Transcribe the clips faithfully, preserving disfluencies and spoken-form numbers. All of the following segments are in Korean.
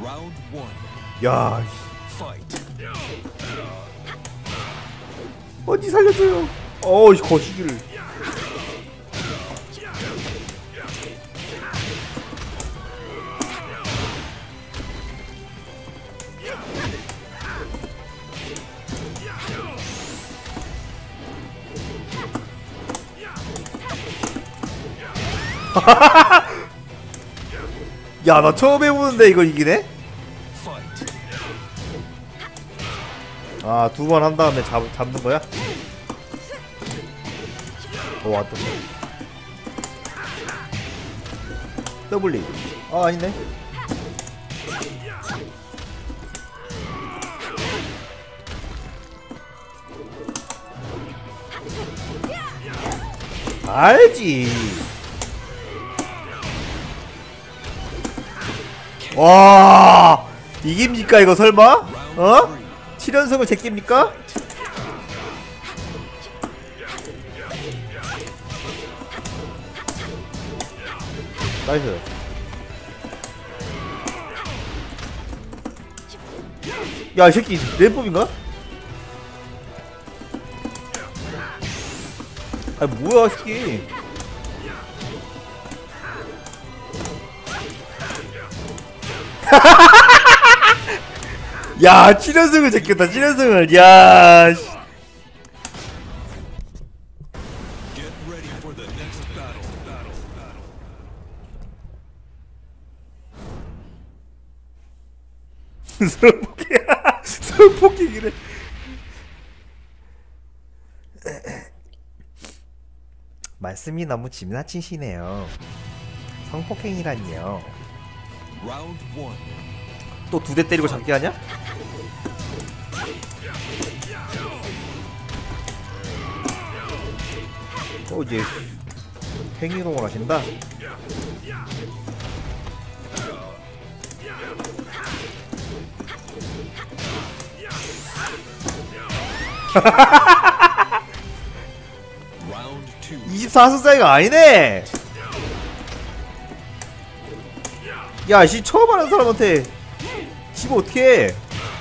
야, 어디 살려줘요. 어이 거시기를. 야, 나 처음 해보는데 이거 이기네? 아, 두 번 한 다음에 잡, 잡는 거야? 어, 왔다. 더블리. 아, 아니네. 알지. 와, 이깁니까 이거 설마? 어? 칠 연승을 제낍니까? 나이스. 야, 이 새끼 램법인가? 아니 뭐야 이 새끼. 야, 칠 연승을 제꼈다. 칠 연승을. 야, 씨. 서로 포기. 서로 포기기래. 말씀이 너무 지나치시네요. 성폭행이라니요. 또 두 대 때리고 잡기 하냐? 어, 이제 행위동을 하신다. 이십사 승 차이가 아니네. 야, 씨 처음 하는 사람한테 지금 어떡해.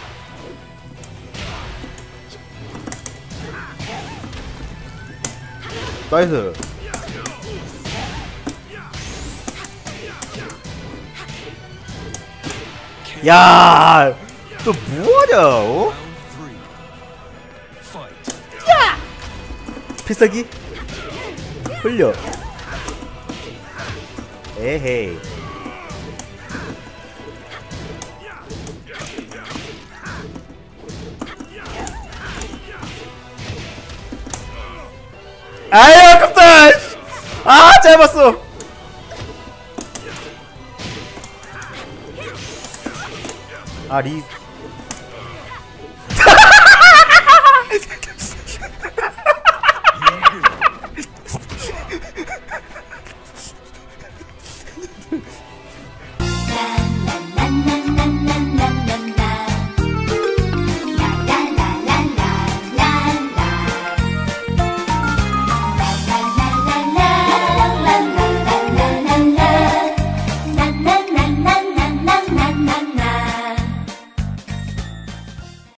나이스. 야, 또 뭐하냐? 어? 야! 필살기? 흘려. 에헤이. 아유, 아깝다. 아, 짧았어. 아, 리